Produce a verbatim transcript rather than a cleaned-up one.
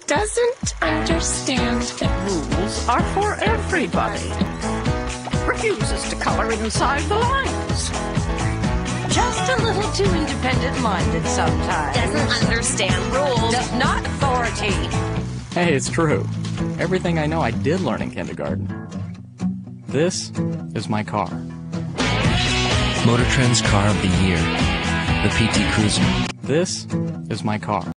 doesn't understand that rules are for everybody. Refuses to color inside the lines. Just a little too independent-minded sometimes. Doesn't understand rules. Does not authority. Hey, it's true. Everything I know I did learn in kindergarten. This is my car. Motor Trend's Car of the Year, the P T Cruiser. This is my car.